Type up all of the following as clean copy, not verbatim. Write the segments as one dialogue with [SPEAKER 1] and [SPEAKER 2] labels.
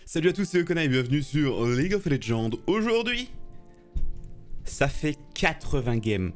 [SPEAKER 1] Salut à tous, c'est Okona et bienvenue sur League of Legends. Aujourd'hui, ça fait 80 games.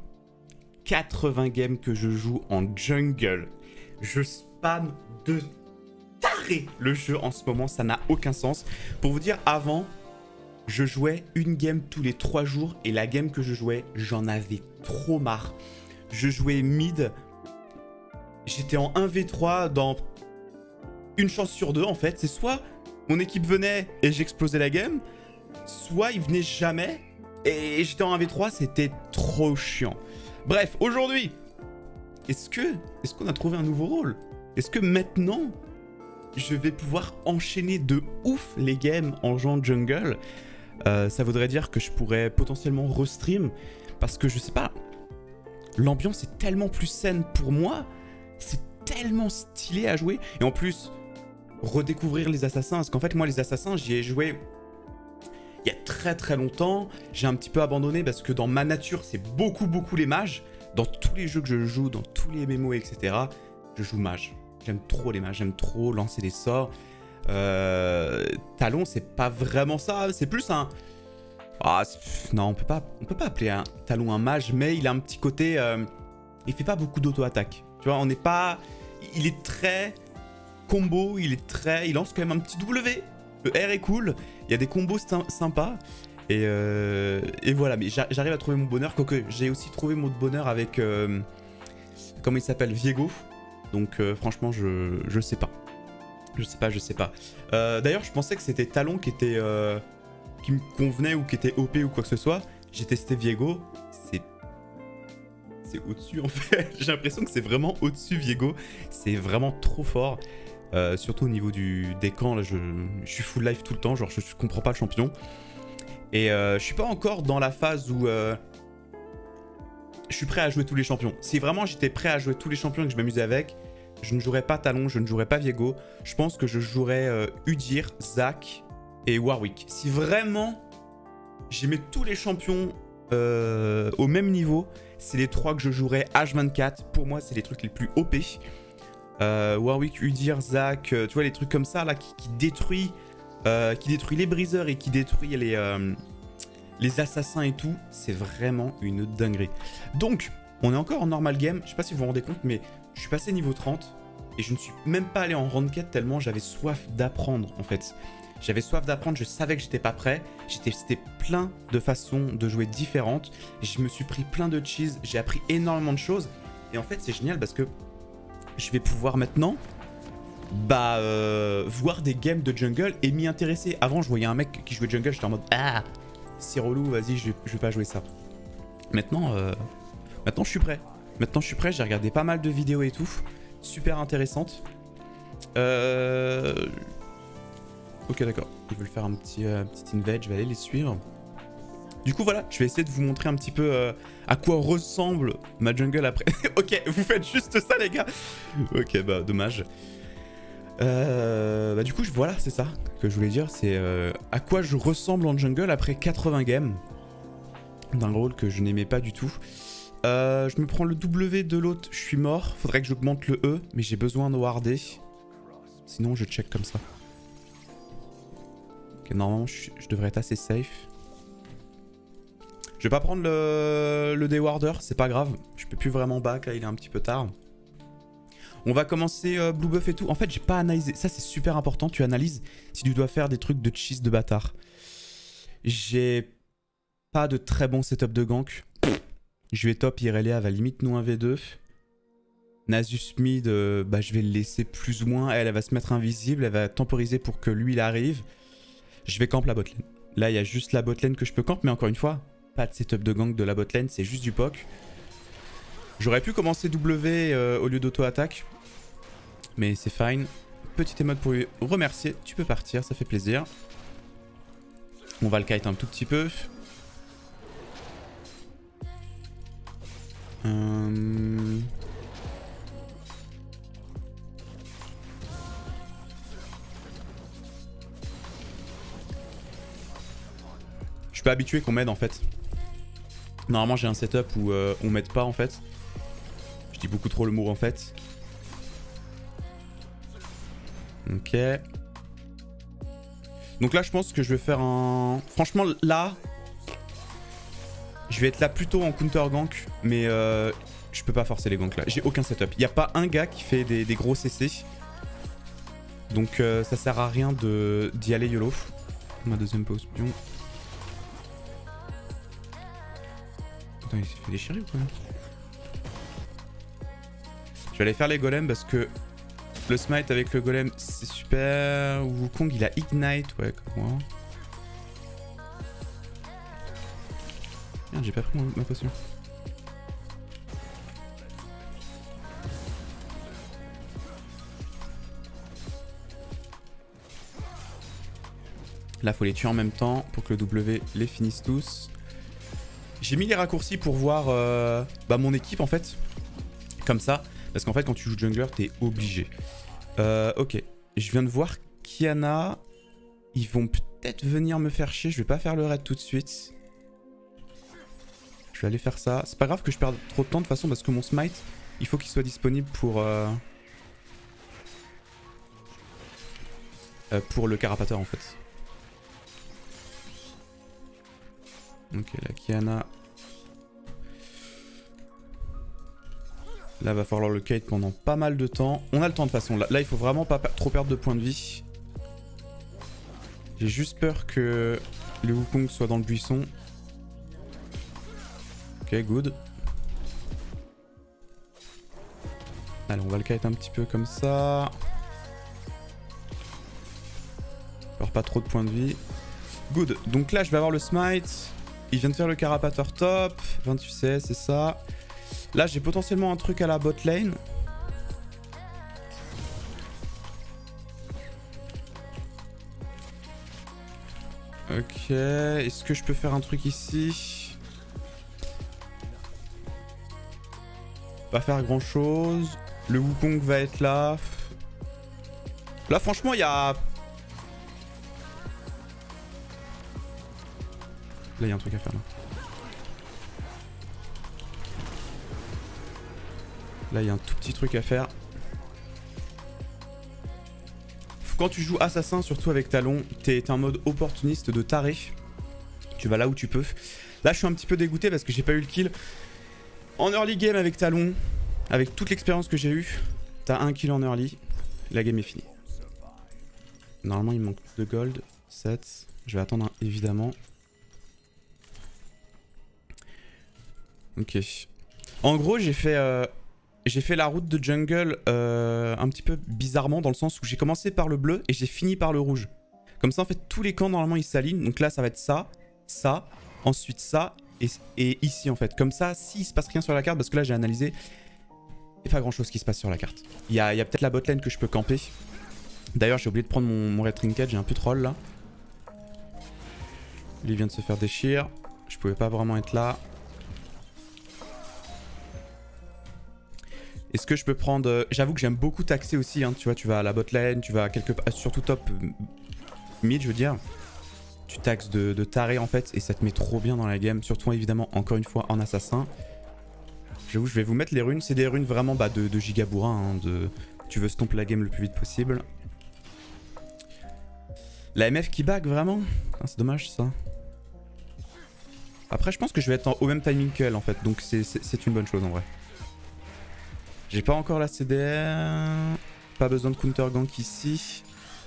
[SPEAKER 1] 80 games que je joue en jungle. Je spam de taré le jeu en ce moment, ça n'a aucun sens. Pour vous dire, avant, je jouais une game tous les 3 jours et la game que je jouais, j'en avais trop marre. Je jouais mid, j'étais en 1v3 dans une chance sur 2 en fait. C'est soit mon équipe venait et j'explosais la game, soit il venait jamais et j'étais en 1v3, c'était trop chiant. Bref, aujourd'hui, est-ce qu'on a trouvé un nouveau rôle? Est-ce que maintenant, je vais pouvoir enchaîner de ouf les games en jouant jungle? Ça voudrait dire que je pourrais potentiellement restream, parce que je sais pas, l'ambiance est tellement plus saine pour moi, c'est tellement stylé à jouer, et en plus, redécouvrir les assassins, parce qu'en fait, moi, les assassins, j'y ai joué il y a très longtemps. J'ai un petit peu abandonné parce que dans ma nature, c'est beaucoup les mages. Dans tous les jeux que je joue, dans tous les MMO, etc., je joue mage. J'aime trop les mages, j'aime trop lancer des sorts. Talon, c'est pas vraiment ça, c'est plus un... Ah, non, on peut pas appeler un Talon un mage, mais il a un petit côté... il fait pas beaucoup d'auto-attaque. Tu vois, on n'est pas... Il est très... combo, il lance quand même un petit W. Le R est cool, il y a des combos sympas. Et voilà, mais j'arrive à trouver mon bonheur. Quoique j'ai aussi trouvé mon bonheur avec... comment il s'appelle, Viego. Donc franchement, je sais pas. Je sais pas. D'ailleurs, je pensais que c'était Talon qui était... qui me convenait ou qui était OP ou quoi que ce soit. J'ai testé Viego. C'est au-dessus en fait. J'ai l'impression que c'est vraiment au-dessus Viego. C'est vraiment trop fort. Surtout au niveau des camps, là, je suis full life tout le temps, genre je comprends pas le champion. Et je suis pas encore dans la phase où je suis prêt à jouer tous les champions. Si vraiment j'étais prêt à jouer tous les champions et que je m'amusais avec, je ne jouerais pas Talon, je ne jouerais pas Viego. Je pense que je jouerais Udyr, Zac et Warwick. Si vraiment j'aimais tous les champions au même niveau, c'est les 3 que je jouerais H24. Pour moi, c'est les trucs les plus OP. Warwick, Udyr, Zac, tu vois les trucs comme ça là qui détruit les briseurs et qui détruit les assassins et tout, c'est vraiment une dinguerie. Donc on est encore en normal game, je sais pas si vous vous rendez compte, mais je suis passé niveau 30 et je ne suis même pas allé en ranked tellement j'avais soif d'apprendre en fait. J'avais soif d'apprendre, je savais que j'étais pas prêt, j'ai testé plein de façons de jouer différentes, je me suis pris plein de cheese, j'ai appris énormément de choses et en fait c'est génial parce que je vais pouvoir maintenant voir des games de jungle et m'y intéresser. Avant, je voyais un mec qui jouait jungle, j'étais en mode ah, c'est relou, vas-y, je vais pas jouer ça. Maintenant, maintenant je suis prêt. Maintenant, je suis prêt, j'ai regardé pas mal de vidéos et tout. Super intéressantes. Ok, d'accord. Ils veulent faire un petit invade, je vais aller les suivre. Du coup, voilà, je vais essayer de vous montrer un petit peu à quoi ressemble ma jungle après. Ok, vous faites juste ça, les gars. Ok, bah, dommage. Du coup, voilà, c'est ça que je voulais dire. C'est à quoi je ressemble en jungle après 80 games d'un rôle que je n'aimais pas du tout. Je me prends le W de l'autre, je suis mort. Faudrait que j'augmente le E, mais j'ai besoin de warder. Sinon, je check comme ça. Ok, normalement, je devrais être assez safe. Je vais pas prendre le Dewarder, c'est pas grave. Je peux plus vraiment back, là il est un petit peu tard. On va commencer Blue Buff et tout. En fait, j'ai pas analysé. Ça, c'est super important. Tu analyses si tu dois faire des trucs de cheese de bâtard. J'ai pas de très bon setup de gank. Je vais top Irelia, va limite nous 1v2. Nasus mid, je vais le laisser plus ou moins. Elle va se mettre invisible, elle va temporiser pour que lui il arrive. Je vais camp la botlane. Là, il y a juste la botlane que je peux camp, mais encore une fois, pas de setup de gank de la botlane, c'est juste du POC. J'aurais pu commencer W au lieu d'auto-attaque, mais c'est fine. Petit émode pour lui remercier, tu peux partir, ça fait plaisir. On va le kite un tout petit peu. Je suis pas habitué qu'on m'aide en fait. Normalement j'ai un setup où on m'aide pas en fait. Je dis beaucoup trop le mot en fait. Ok. Donc là, je pense que je vais faire un... Franchement, là... Je vais être là plutôt en counter gank, mais je peux pas forcer les ganks là. J'ai aucun setup. Il n'y a pas un gars qui fait des gros CC. Donc ça sert à rien d'y aller YOLO. Ma deuxième potion. Attends, il s'est fait déchirer ou quoi? Je vais aller faire les golems parce que le smite avec le golem c'est super. Wukong il a ignite, ouais, comme moi. Merde, j'ai pas pris ma potion. Là, faut les tuer en même temps pour que le W les finisse tous. J'ai mis les raccourcis pour voir mon équipe en fait. Comme ça. Parce qu'en fait, quand tu joues jungler, t'es obligé. Ok. Je viens de voir Qiyana. Ils vont peut-être venir me faire chier. Je vais pas faire le raid tout de suite. Je vais aller faire ça. C'est pas grave que je perde trop de temps de toute façon parce que mon smite, il faut qu'il soit disponible pour le carapateur en fait. Ok, la Qiyana. Là, va falloir le kite pendant pas mal de temps. On a le temps de toute façon. Là, il faut vraiment pas trop perdre de points de vie. J'ai juste peur que le Wukong soit dans le buisson. Ok, good. Allez, on va le kite un petit peu comme ça. Alors, pas trop de points de vie. Good. Donc là, je vais avoir le smite. Il vient de faire le carapateur top. 28 CS, c'est ça. Là, j'ai potentiellement un truc à la bot lane. Ok. Est-ce que je peux faire un truc ici? Pas faire grand chose. Le Wukong va être là. Là, franchement, il y a... Là, il y a un truc à faire là. Là, il y a un tout petit truc à faire. Quand tu joues assassin, surtout avec Talon, t'es en mode opportuniste de taré. Tu vas là où tu peux. Là, je suis un petit peu dégoûté parce que j'ai pas eu le kill. En early game avec Talon, avec toute l'expérience que j'ai eue, t'as un kill en early. La game est finie. Normalement, il me manque de gold. 7. Je vais attendre évidemment. Ok. En gros, j'ai fait la route de jungle un petit peu bizarrement dans le sens où j'ai commencé par le bleu et j'ai fini par le rouge. Comme ça, en fait, tous les camps, normalement, ils s'alignent. Donc là, ça va être ça, ça, ensuite ça et ici, en fait. Comme ça, s'il se passe rien sur la carte, parce que là, j'ai analysé, il n'y a pas grand-chose qui se passe sur la carte. Il y a peut-être la botlane que je peux camper. D'ailleurs, j'ai oublié de prendre mon red trinket, j'ai un peu troll, là. Lui, il vient de se faire déchirer. Je pouvais pas vraiment être là. Est-ce que je peux prendre... J'avoue que j'aime beaucoup taxer aussi, hein. Tu vois, tu vas à la botlane, tu vas quelque part, surtout top mid, je veux dire. Tu taxes de taré en fait, et ça te met trop bien dans la game. Surtout évidemment, encore une fois, en assassin. J'avoue, je vais vous mettre les runes. C'est des runes vraiment de gigabourrin, hein, tu veux stomp la game le plus vite possible. La MF qui bug, vraiment? Ah, c'est dommage ça. Après, je pense que je vais être au même timing qu'elle en fait, donc c'est une bonne chose en vrai. J'ai pas encore la CDR. Pas besoin de counter gank ici.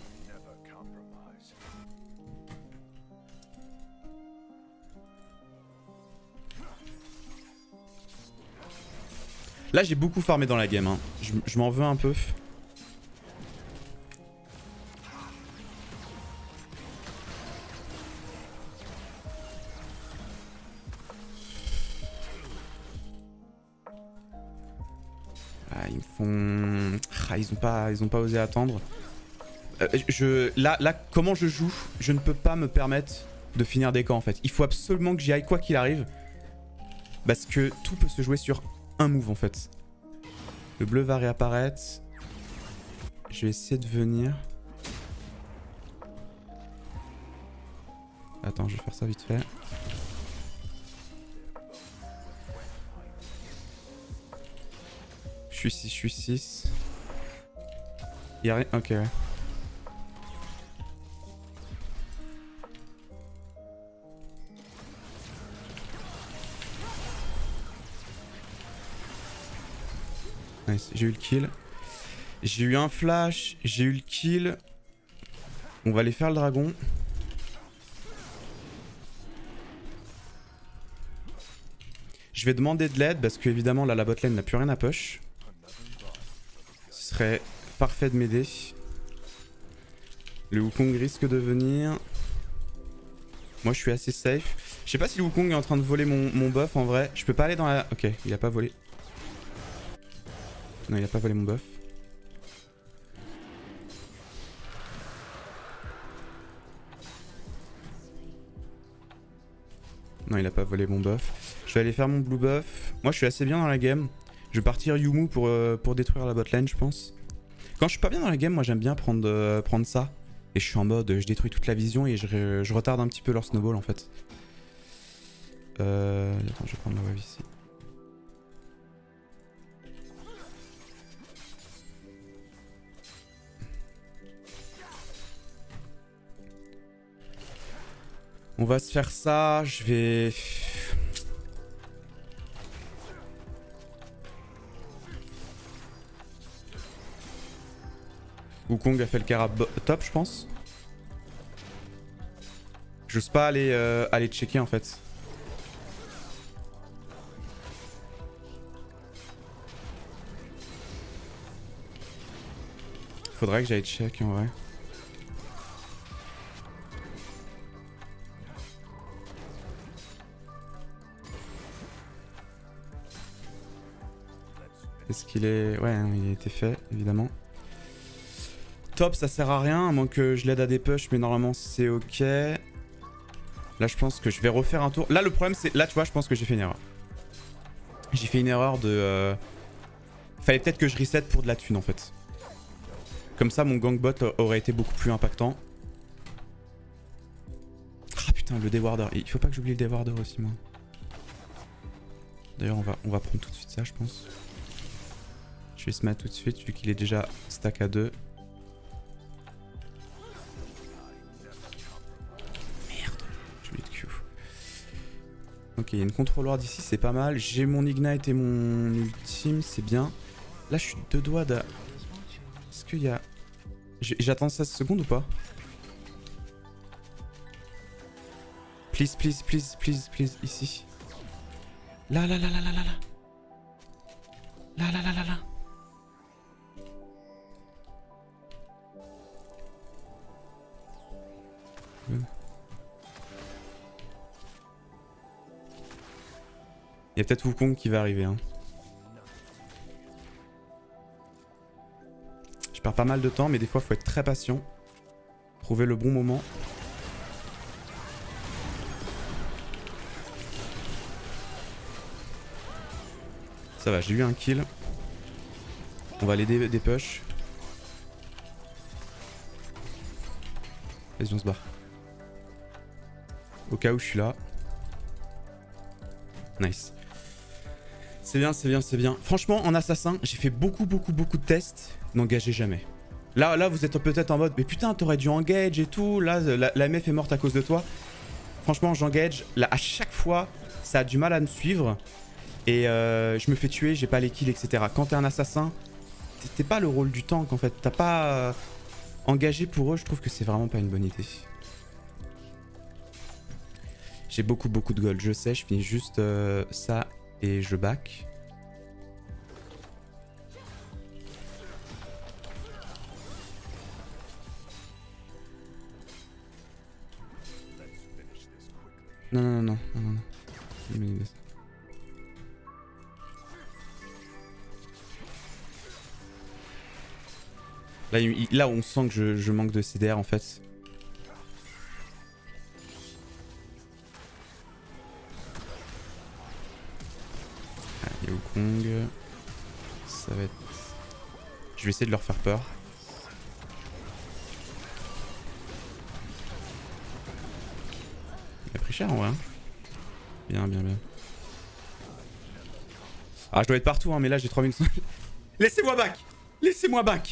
[SPEAKER 1] Là, j'ai beaucoup farmé dans la game. Hein. Je m'en veux un peu. Ah, ils me font... Ah, ils ont pas osé attendre. Là, comment je joue, je ne peux pas me permettre de finir des camps en fait. Il faut absolument que j'y aille quoi qu'il arrive. Parce que tout peut se jouer sur un move en fait. Le bleu va réapparaître. Je vais essayer de venir. Attends, je vais faire ça vite fait. Je suis 6. Y'a rien. Ok, ouais. Nice, j'ai eu le kill. J'ai eu un flash, j'ai eu le kill. On va aller faire le dragon. Je vais demander de l'aide parce que évidemment là la botlane n'a plus rien à push. Ce serait parfait de m'aider. Le Wukong risque de venir. Moi je suis assez safe. Je sais pas si le Wukong est en train de voler mon buff en vrai. Je peux pas aller dans la... Ok, il a pas volé. Non, il a pas volé mon buff. Non, il a pas volé mon buff. Je vais aller faire mon blue buff. Moi, je suis assez bien dans la game. Je vais partir Yumu pour détruire la botlane, je pense. Quand je suis pas bien dans la game, moi, j'aime bien prendre ça. Et je suis en mode, je détruis toute la vision et je retarde un petit peu leur snowball, en fait. Attends, je vais prendre la wave ici. On va se faire ça, je vais... Wukong a fait le carab top, je pense. J'ose pas aller checker en fait. Faudrait que j'aille check en vrai. Est-ce qu'il est... Ouais, il a été fait, évidemment. Top, ça sert à rien, à moins que je l'aide à des push, mais normalement c'est ok. Là, je pense que je vais refaire un tour. Là, le problème, c'est... Là, tu vois, je pense que j'ai fait une erreur. J'ai fait une erreur de... Fallait peut-être que je reset pour de la thune, en fait. Comme ça, mon gangbot aurait été beaucoup plus impactant. Ah putain, le Dewarder. Il faut pas que j'oublie le Dewarder aussi, moi. D'ailleurs, on va prendre tout de suite ça, je pense. Je vais se mettre tout de suite, vu qu'il est déjà stack à 2. Merde, j'ai oublié de Q. Ok, il y a une contrôleur d'ici, c'est pas mal. J'ai mon Ignite et mon ultime, c'est bien. Là, je suis deux doigts de... Est-ce qu'il y a... J'attends 16 secondes ou pas? Please, please, please, please, please, ici. Là, là, là, là, là, là, là. Là, là, là, là, là. Il y a peut-être Wukong qui va arriver. Hein. Je perds pas mal de temps, mais des fois, il faut être très patient. Trouver le bon moment. Ça va, j'ai eu un kill. On va l'aider des push. Vas-y, on se barre. Au cas où je suis là. Nice. C'est bien, c'est bien, c'est bien. Franchement, en assassin, j'ai fait beaucoup de tests. N'engagez jamais. Là, vous êtes peut-être en mode, mais putain, t'aurais dû engage et tout. Là, la MF est morte à cause de toi. Franchement, j'engage. Là, à chaque fois, ça a du mal à me suivre. Et je me fais tuer, j'ai pas les kills, etc. Quand t'es un assassin, t'es pas le rôle du tank en fait. T'as pas engagé pour eux, je trouve que c'est vraiment pas une bonne idée. J'ai beaucoup de gold, je sais, je finis juste ça et je back. Non. Là, on sent que je manque de CDR en fait. Allez, Wukong. Ça va être... Je vais essayer de leur faire peur. Il a pris cher en vrai. Hein. Bien. Ah, je dois être partout, hein, mais là j'ai 3 minutes. Laissez-moi back! Laissez-moi back!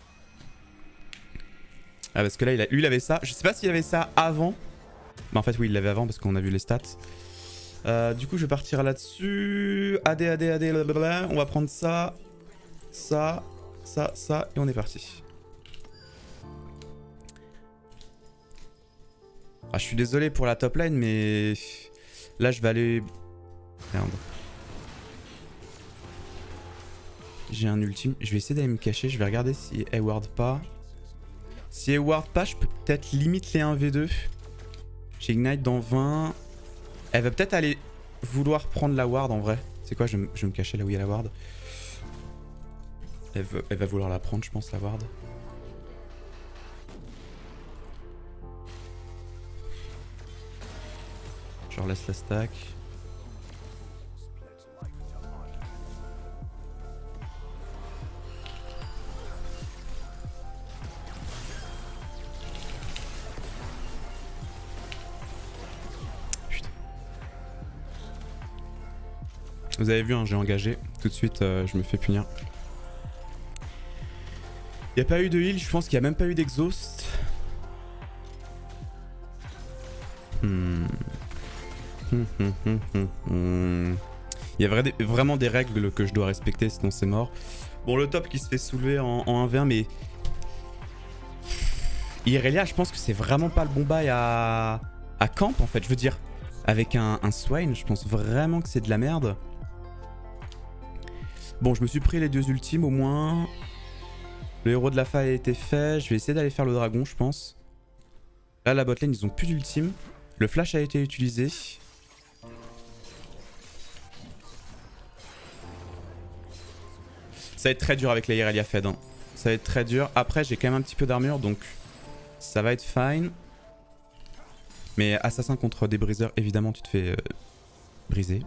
[SPEAKER 1] Ah, parce que là, lui, il avait ça. Je sais pas s'il avait ça avant. Mais en fait, oui, il l'avait avant parce qu'on a vu les stats. Du coup, je vais partir là-dessus. AD, blablabla. On va prendre ça. ça, et on est parti. Ah, je suis désolé pour la top lane, mais là je vais aller... Merde. J'ai un ultime. Je vais essayer d'aller me cacher. Je vais regarder si elle ward pas. Si elle ward pas, je peux peut-être limite les 1v2. J'ai Ignite dans 20. Elle va peut-être aller vouloir prendre la ward en vrai. C'est quoi, je vais me cacher là où il y a la ward. Elle va vouloir la prendre, je pense, la ward. Je relaisse la stack. Putain. Vous avez vu, hein, j'ai engagé. Tout de suite, je me fais punir. Il n'y a pas eu de heal, je pense qu'il n'y a même pas eu d'exhaust. Il y a vraiment des règles que je dois respecter, sinon c'est mort. Bon, le top qui se fait soulever en 1v1, mais... Irelia, je pense que c'est vraiment pas le bon bail à camp, en fait. Je veux dire, avec un Swain, je pense vraiment que c'est de la merde. Bon, je me suis pris les 2 ultimes au moins. Le héros de la faille a été fait. Je vais essayer d'aller faire le dragon, je pense. Là, la botlane, ils ont plus d'ultime. Le flash a été utilisé. Ça va être très dur avec la Irelia Fed. Hein. Ça va être très dur. Après, j'ai quand même un petit peu d'armure, donc ça va être fine. Mais assassin contre des briseurs, évidemment, tu te fais briser.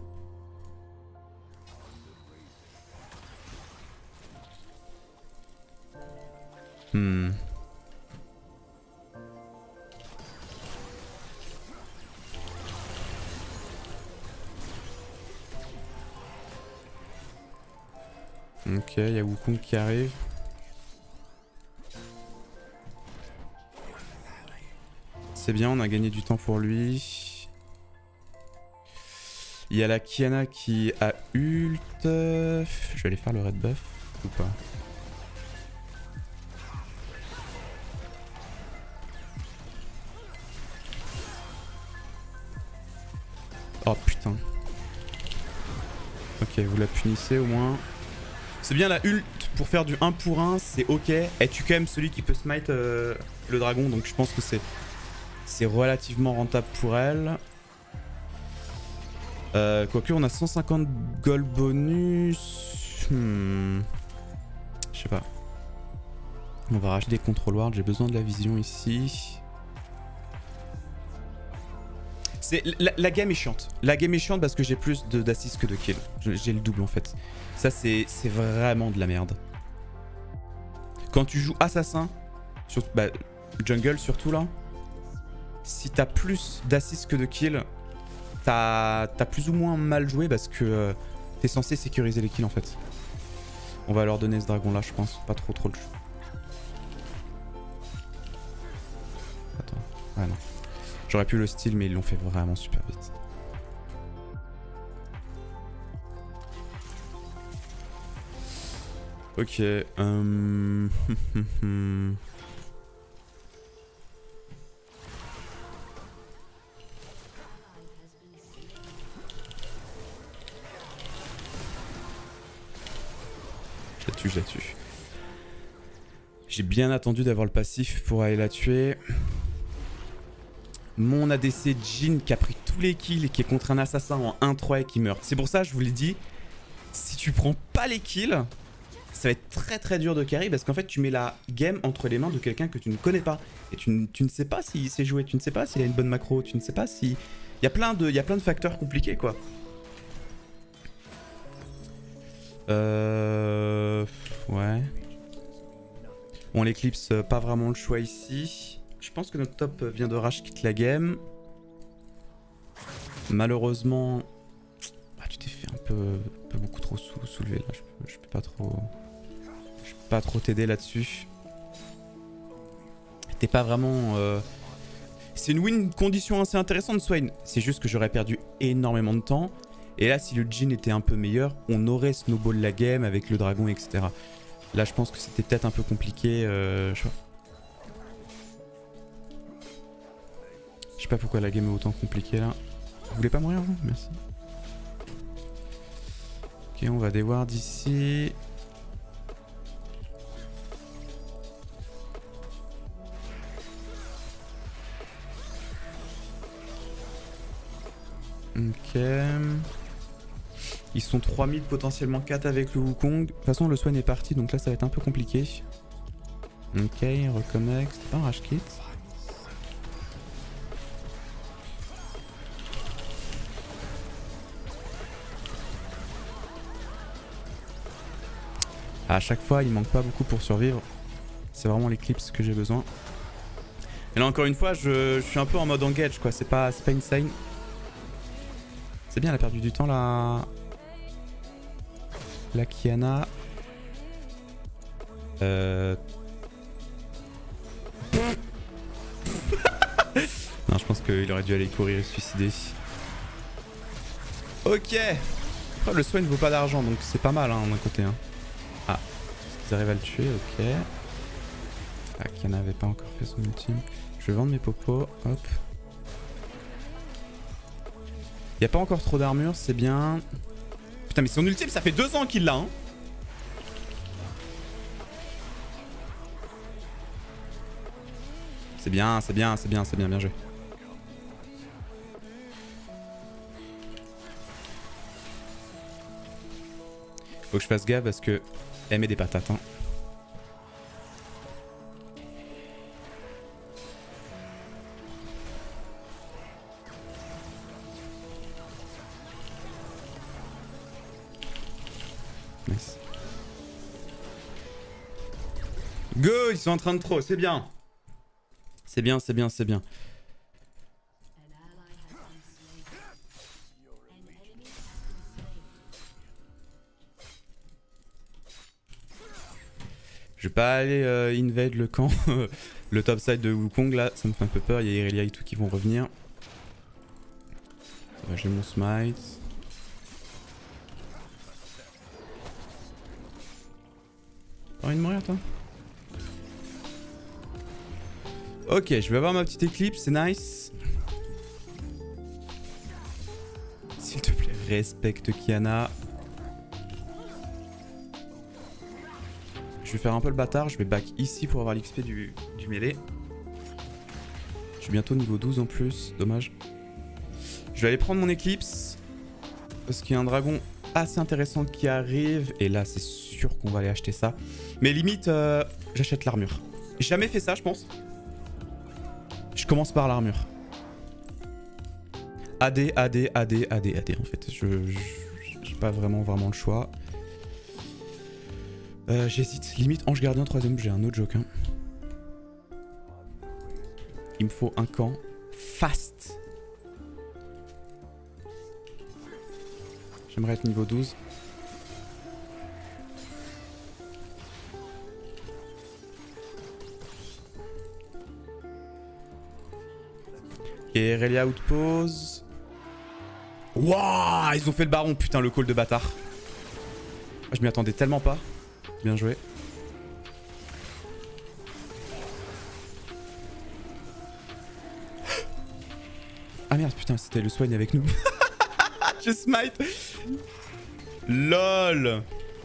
[SPEAKER 1] Ok, il y a Wukong qui arrive. C'est bien, on a gagné du temps pour lui. Il y a la Kiana qui a ult. Je vais aller faire le red buff ou pas? Oh putain. Ok, vous la punissez au moins. C'est bien la ult pour faire du 1 pour 1, c'est ok. Elle tue quand même celui qui peut smite le dragon, donc je pense que c'est relativement rentable pour elle. Quoique on a 150 gold bonus. Je sais pas. On va racheter des control ward, j'ai besoin de la vision ici. La game est chiante. La game est chiante parce que j'ai plus d'assists que de kills. J'ai le double en fait. Ça c'est vraiment de la merde. Quand tu joues assassin, jungle surtout là, si t'as plus d'assists que de kills, t'as plus ou moins mal joué parce que t'es censé sécuriser les kills en fait. On va leur donner ce dragon là je pense, pas trop le jeu. Attends, ah non. J'aurais pu le style mais ils l'ont fait vraiment super vite. Ok. Je la tue. J'ai bien attendu d'avoir le passif pour aller la tuer. Mon ADC Jhin qui a pris tous les kills et qui est contre un assassin en 1-3 et qui meurt. C'est pour ça je vous l'ai dit, si tu prends pas les kills, ça va être très dur de carry parce qu'en fait tu mets la game entre les mains de quelqu'un que tu ne connais pas. Et tu ne sais pas s'il sait jouer, tu ne sais pas s'il a une bonne macro, tu ne sais pas si... Il y a plein de facteurs compliqués quoi. Ouais. Bon l'Eclipse, pas vraiment le choix ici. Je pense que notre top vient de rage quitte la game. Malheureusement... Ah, tu t'es fait un peu beaucoup trop soulever là. Je peux pas trop... Je peux pas trop t'aider là-dessus. T'es pas vraiment... C'est une win condition assez intéressante Swain. C'est juste que j'aurais perdu énormément de temps. Et là, si le Jhin était un peu meilleur, on aurait snowball la game avec le dragon, etc. Là, je pense que c'était peut-être un peu compliqué. Je sais pas pourquoi la game est autant compliquée là. Vous voulez pas mourir vous? Merci. Ok, on va déward d'ici. Ok. Ils sont 3000, potentiellement 4 avec le Wukong. De toute façon, le Swain est parti, donc là, ça va être un peu compliqué. Ok, reconnect. C'est pas un Rage Kit. À chaque fois, il manque pas beaucoup pour survivre. C'est vraiment l'éclipse que j'ai besoin. Et là, encore une fois, je suis un peu en mode engage, quoi. C'est pas insane. C'est bien, elle a perdu du temps, là. La Qiyana. Non, je pense qu'il aurait dû aller courir et se suicider. Ok. Après, le soin ne vaut pas d'argent, donc c'est pas mal, hein, d'un côté. Hein. Ah, ils arrivent à le tuer, ok. Ah, Qiyana n'avait pas encore fait son ultime. Je vais vendre mes popos, hop. Il n'y a pas encore trop d'armure, c'est bien. Putain, mais son ultime, ça fait 2 ans qu'il l'a, hein. C'est bien, c'est bien, c'est bien, c'est bien, bien joué. Faut que je fasse gaffe parce que elle met des patates, hein. Nice. Go, ils sont en train de trop, c'est bien. C'est bien, c'est bien, c'est bien. Je vais pas aller invade le camp, le topside de Wukong là, ça me fait un peu peur, il y a Irelia et tout qui vont revenir. J'ai mon smite. T'as envie de mourir toi? Ok, je vais avoir ma petite éclipse, c'est nice. S'il te plaît, respecte Qiyana. Je vais faire un peu le bâtard, je vais back ici pour avoir l'XP du mêlée. Je suis bientôt niveau 12 en plus, dommage. Je vais aller prendre mon éclipse. Parce qu'il y a un dragon assez intéressant qui arrive. Et là, c'est sûr qu'on va aller acheter ça. Mais limite, j'achète l'armure. J'ai jamais fait ça, je pense. Je commence par l'armure. AD, AD, AD, AD, AD en fait. J'ai pas vraiment le choix. J'hésite. Limite ange gardien 3ème, j'ai un autre joke. Hein. Il me faut un camp fast. J'aimerais être niveau 12. Et Irelia outpose. Wouah, ils ont fait le baron, putain, le call de bâtard. Je m'y attendais tellement pas. Bien joué. Ah merde, putain, c'était le Swain avec nous. Je smite. LOL.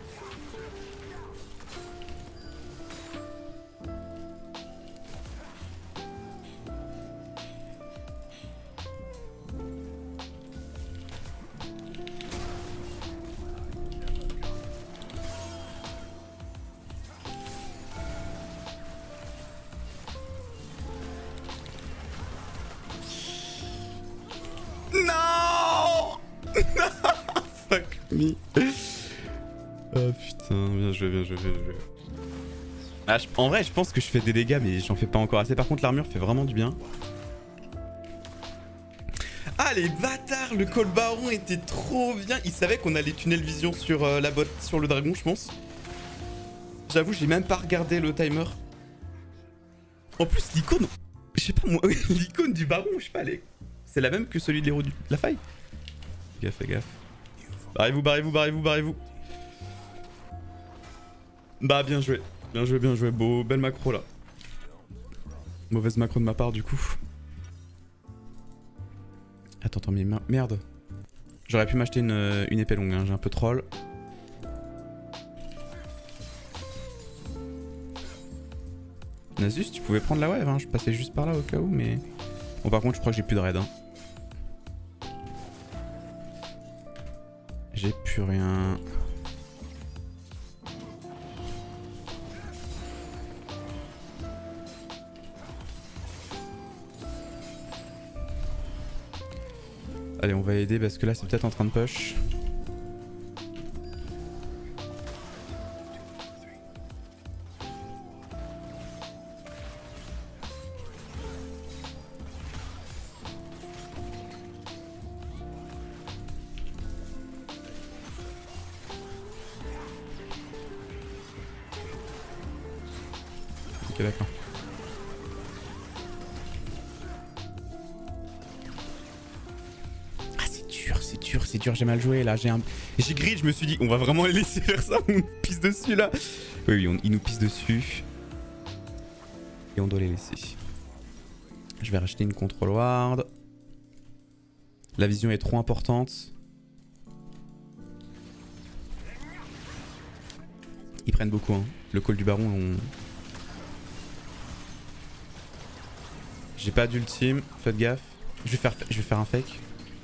[SPEAKER 1] Non. Fuck me. Oh putain, bien joué, bien joué, bien joué. Ah, en vrai, je pense que je fais des dégâts, mais j'en fais pas encore assez. Par contre, l'armure fait vraiment du bien. Ah, les bâtards, le call baron était trop bien. Ils savaient qu'on allait tunnel vision sur la bot, sur le dragon, je pense. J'avoue, j'ai même pas regardé le timer. En plus, l'icône, je sais pas moi, l'icône du baron, je sais pas, c'est la même que celui de l'héros de la faille. Fais gaffe, fais gaffe. Barrez-vous, barrez-vous, barrez-vous, barrez-vous. Bah bien joué. Bien joué, bien joué. Beau, belle macro là. Mauvaise macro de ma part du coup. Attends, mais merde. J'aurais pu m'acheter une épée longue, hein. J'ai un peu troll. Nasus, tu pouvais prendre la wave, hein. Je passais juste par là au cas où, mais... Bon, par contre, je crois que j'ai plus de raid, hein. J'ai plus rien. Allez, on va aider parce que là, c'est peut-être en train de push. Ok, d'accord. Ah, c'est dur, j'ai mal joué là. J'ai grid, je me suis dit, on va vraiment les laisser faire ça, on nous pisse dessus là. Oui, ils nous pissent dessus. Et on doit les laisser. Je vais racheter une control ward. La vision est trop importante. Ils prennent beaucoup, hein. Le call du baron, J'ai pas d'ultime, faites gaffe. Je vais faire un fake.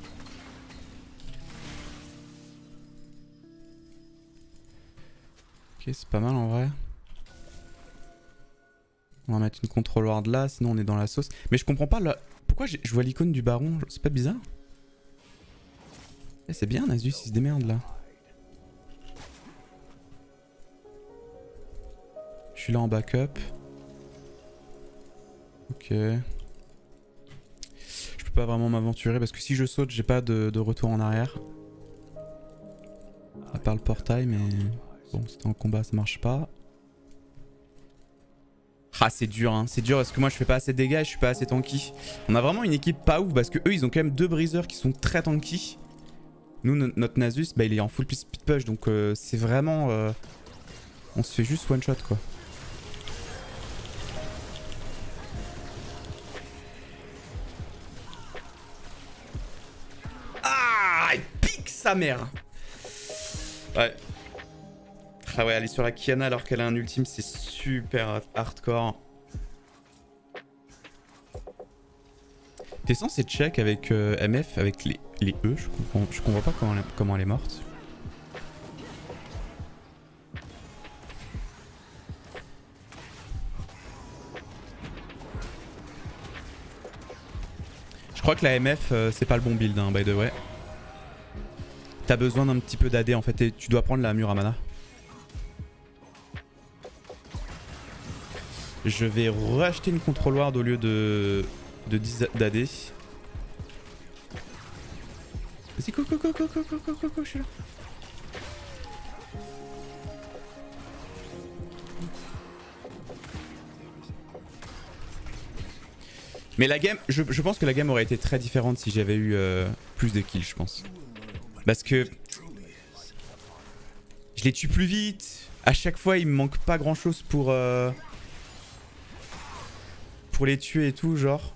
[SPEAKER 1] Ok, c'est pas mal en vrai. On va mettre une control ward là, sinon on est dans la sauce. Mais je comprends pas là. Pourquoi je vois l'icône du baron? C'est pas bizarre? Eh, c'est bien, Nasus, il se démerde là. Je suis là en backup. Ok. Je peux pas vraiment m'aventurer parce que si je saute, j'ai pas de retour en arrière. À part le portail, mais bon, c'était en combat, ça marche pas. Ah, c'est dur, hein. C'est dur parce que moi je fais pas assez de dégâts et je suis pas assez tanky. On a vraiment une équipe pas ouf parce que eux ils ont quand même deux briseurs qui sont très tanky. Nous, notre Nasus, bah, il est en full speed push donc c'est vraiment. On se fait juste one shot quoi. Ah, il pique sa mère. Ouais. Ah ouais, aller sur la Kiana alors qu'elle a un ultime, c'est super hardcore. T'es censé check avec MF, avec les E, je comprends pas comment elle est morte. Je crois que la MF, c'est pas le bon build, hein, by the way. T'as besoin d'un petit peu d'AD en fait, et tu dois prendre la Muramana. Je vais racheter une control ward au lieu de 10 d'AD. Vas-y, go, je suis là. Mais la game, je pense que la game aurait été très différente si j'avais eu plus de kills, je pense. Parce que je les tue plus vite. À chaque fois, il me manque pas grand chose pour les tuer et tout, genre.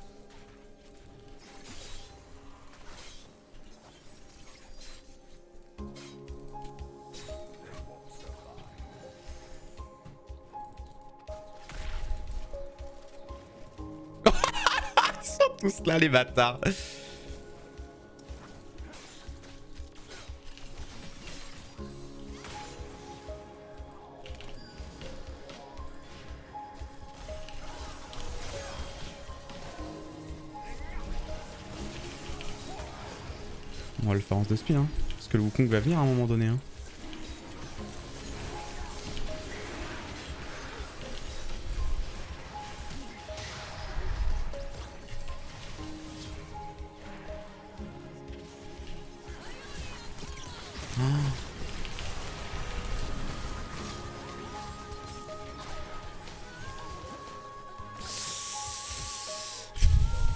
[SPEAKER 1] Ils sont tous là, les bâtards. On va le faire en de speed, hein. Parce que le Wukong va venir à un moment donné, hein.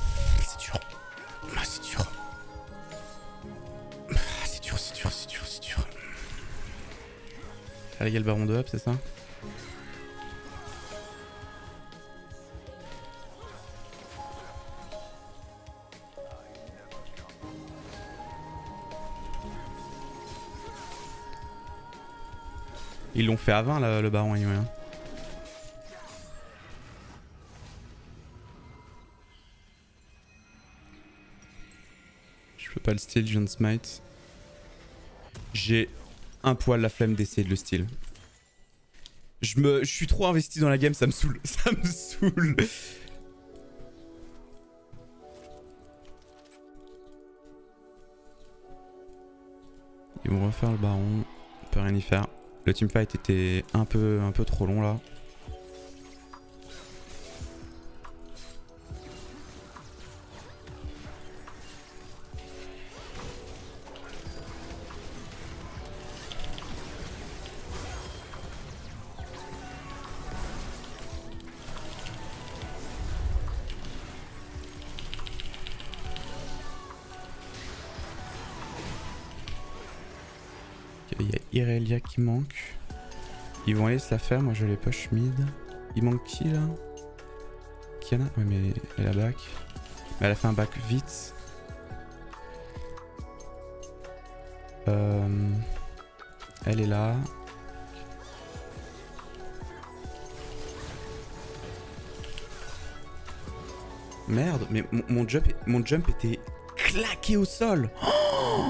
[SPEAKER 1] C'est dur. Ah, c'est dur. Ah, c'est dur. C'est dur. Allez, il y a le baron de up, c'est ça? Ils l'ont fait à 20 là, le baron anyway. Je peux pas le steal, je viens de smite. J'ai un poil la flemme d'essayer de le steal. Je suis trop investi dans la game, ça me saoule. Ça me saoule. Ils vont refaire le baron. On peut rien y faire. Le teamfight était un peu trop long là. Il y a Irelia qui manque. Ils vont aller se la faire, moi je les push mid. Il manque qui là? Kiana? Ouais mais elle a back. Mais elle a fait un back vite. Elle est là. Merde, mais mon jump était claqué au sol. Oh,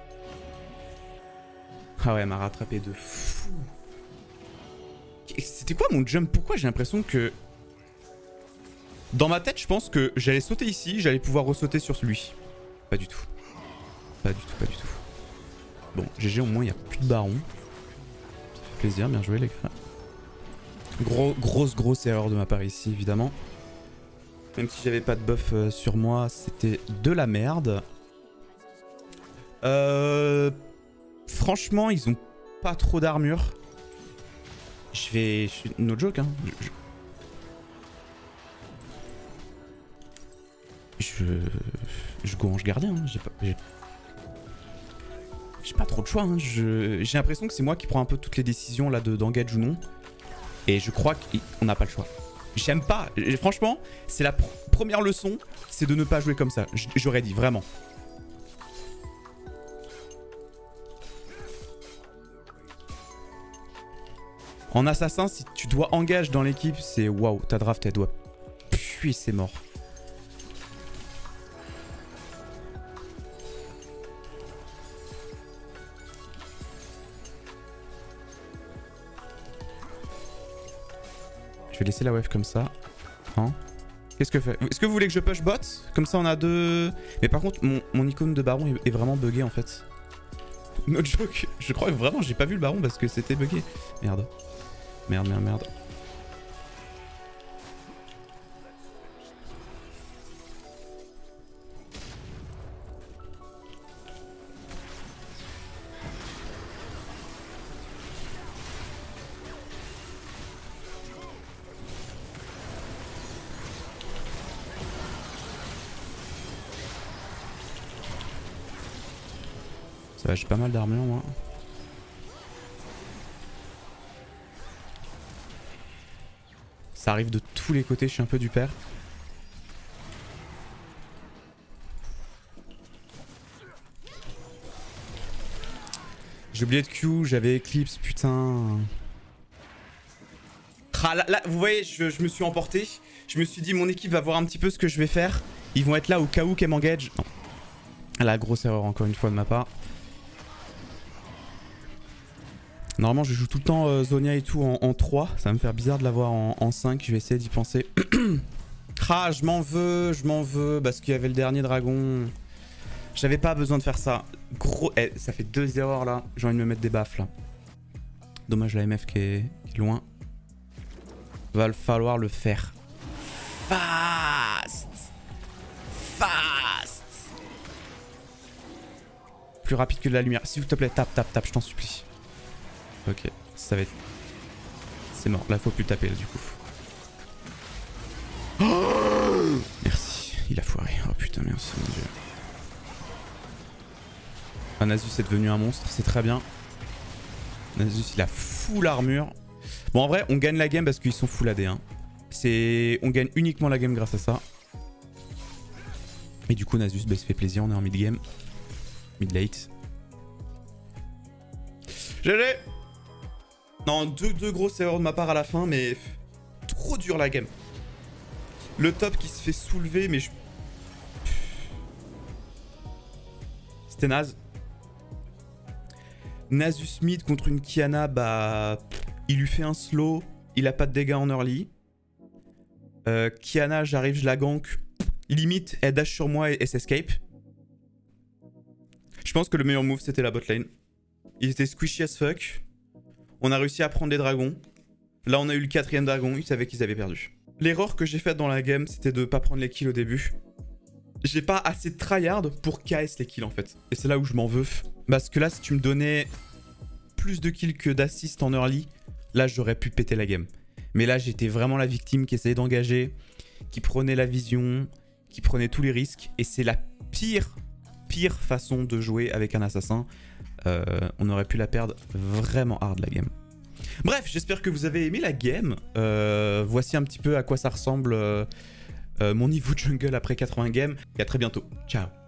[SPEAKER 1] ah ouais, elle m'a rattrapé de fou. C'était quoi mon jump? Pourquoi j'ai l'impression que... Dans ma tête, je pense que j'allais sauter ici, j'allais pouvoir ressauter sur lui. Pas du tout. Pas du tout, pas du tout. Bon, GG, au moins, il n'y a plus de baron. Ça fait plaisir, bien joué les gars. Grosse erreur de ma part ici, évidemment. Même si j'avais pas de buff sur moi, c'était de la merde. Franchement, ils ont pas trop d'armure. Je suis no joke, hein. Je go ange gardien, hein. J'ai pas trop de choix, hein. J'ai l'impression que c'est moi qui prends un peu toutes les décisions là d'engage ou non. Et je crois qu'on n'a pas le choix. J'aime pas. Franchement, c'est la première leçon, c'est de ne pas jouer comme ça. J'aurais dit, vraiment. En assassin, si tu dois engage dans l'équipe, c'est waouh, ta draft elle doit puer, c'est mort. Je vais laisser la wave comme ça. Hein? Qu'est-ce que fait? Est-ce que vous voulez que je push bot? Comme ça on a deux... Mais par contre, mon icône de baron est vraiment buggé en fait. No joke. Je crois que vraiment j'ai pas vu le baron parce que c'était buggé. Merde. Merde. Ça va, j'ai pas mal d'armure moi. Ça arrive de tous les côtés, je suis un peu du père. J'ai oublié de Q, j'avais Eclipse, putain. Ah, là, vous voyez, je me suis emporté. Je me suis dit, mon équipe va voir un petit peu ce que je vais faire. Ils vont être là au cas où qu'elle m'engage. Non. La grosse erreur encore une fois de ma part. Normalement, je joue tout le temps Zonia et tout en 3. Ça va me faire bizarre de l'avoir en 5. Je vais essayer d'y penser. Ah, je m'en veux. Parce qu'il y avait le dernier dragon. J'avais pas besoin de faire ça. Gros, ça fait 2 erreurs là. J'ai envie de me mettre des baffes là. Dommage la MF qui est loin. Va falloir le faire. Fast. Plus rapide que de la lumière. S'il te plaît, tape, je t'en supplie. Ok, ça va être... C'est mort, là faut plus taper là du coup. Oh, merci, il a foiré. Oh putain, merci mon dieu. Nasus est devenu un monstre, c'est très bien. Nasus, il a full armure. Bon, en vrai, on gagne la game parce qu'ils sont full AD. Hein. On gagne uniquement la game grâce à ça. Et du coup, Nasus, bah, il se fait plaisir. On est en mid-game. Mid-late. GG. Non, deux grosses erreurs de ma part à la fin, mais trop dur la game. Le top qui se fait soulever, mais c'était naze. Nasus mid contre une Qiyana, bah... il lui fait un slow, il a pas de dégâts en early. Qiyana, j'arrive, je la gank. Limite, elle dash sur moi et s'escape. Je pense que le meilleur move, c'était la bot lane. Il était squishy as fuck. On a réussi à prendre les dragons. Là, on a eu le 4ème dragon, ils savaient qu'ils avaient perdu. L'erreur que j'ai faite dans la game, c'était de pas prendre les kills au début. J'ai pas assez de tryhard pour KS les kills en fait. Et c'est là où je m'en veux. Parce que là, si tu me donnais plus de kills que d'assist en early, là, j'aurais pu péter la game. Mais là, j'étais vraiment la victime qui essayait d'engager, qui prenait la vision, qui prenait tous les risques. Et c'est la pire façon de jouer avec un assassin. On aurait pu la perdre vraiment hard la game. Bref, j'espère que vous avez aimé la game. Voici un petit peu à quoi ça ressemble mon niveau jungle après 80 games. Et à très bientôt. Ciao.